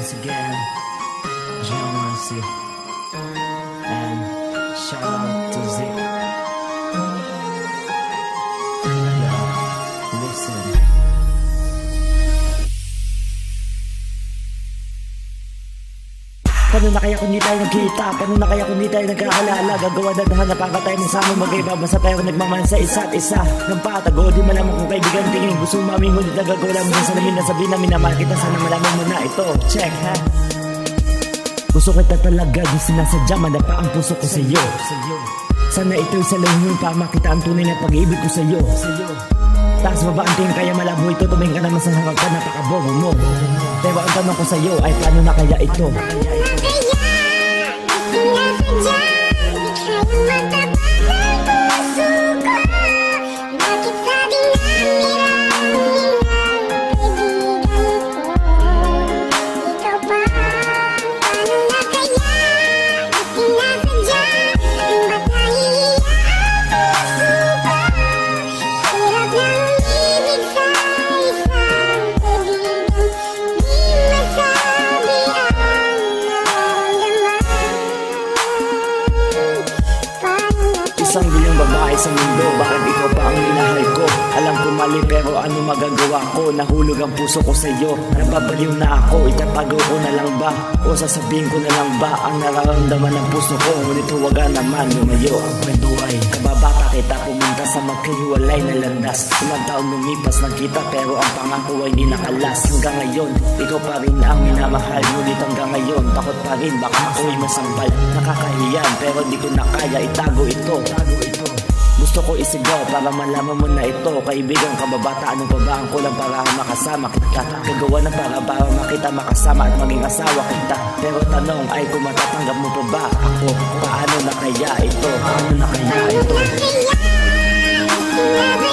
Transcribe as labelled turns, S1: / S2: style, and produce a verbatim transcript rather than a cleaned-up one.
S1: once again, Jean Mercy, and shout out to Zik. Yeah, listen. Paano na kaya kung di tayo nagkita? Paano na kaya kung di tayo nagkakalala? Gagawa na dahan na pagkatayo ng sama magkaiba. Basta tayo nagmamahal sa isa't isa. Ng patago, di malaman kung kaibigan tingin. Gusto mami ngunit nagagawa lang mo sa namin na sabihin namin na mahal kita. Sana malaman mo na ito. Check ha. Gusto kita talaga, di sinasadya. Madapa ang puso ko sa'yo. Sana ito'y sa lahing pa makita ang tunay na pag-ibig ko sa'yo. Taas baba ang tingin kaya malabo ito. Tumingin ka naman sa harap ka, napakabobo mo. Pero ang tanong ko sa'yo ay paano na kaya ito? Isang bilang babae sa mundo, bakit ikaw pa ang minahal ko? Alam ko mali pero ano magagawa ko? Nahulog ang puso ko sa'yo, nababaliw na ako. Itatago ko na lang ba? O sasabihin ko na lang ba ang nararamdaman ng puso ko? Ngunit huwag naman lumayo. Ang kwento ay kababata kita, pumunta sa magkahiwalay na landas. Ilang taon lumipas nagkita pero ang pangako ay di nakalas. Hanggang ngayon, ikaw pa rin ang minamahal. Ngunit hanggang ngayon, takot pa rin baka ako'y masambal. Nakakahiyan pero di ko na kaya itago ito. Gusto ko isigaw para malaman mo na ito. Kaibigan, kababata, anong pa ba ang kulang para makasama kita? Gagawa na para para makita, makasama at maging asawa kita. Pero tanong ay kung matatanggap mo pa ba ako? Paano na kaya ito? Paano na kaya ito?